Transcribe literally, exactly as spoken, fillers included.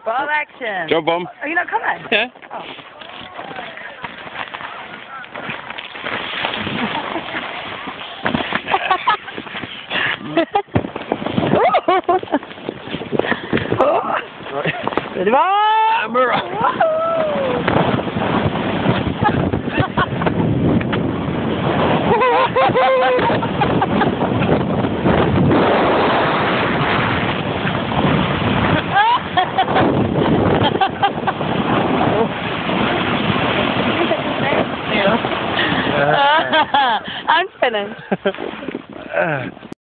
Ball action. Go, Bum. Are you not coming? Yeah. Oh. Ready, I'm finished.